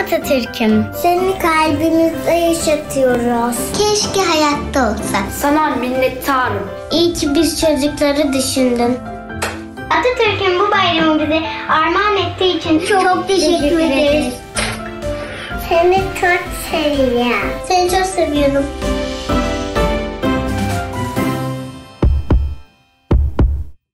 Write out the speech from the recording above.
Atatürk'üm. Seni kalbimizde yaşatıyoruz. Keşke hayatta olsa. Sana minnettarım. İyi ki biz çocukları düşündün. Atatürk'ün bu bayramı bize armağan ettiği için çok teşekkür ederiz. Seni çok seviyorum. Seni çok seviyorum.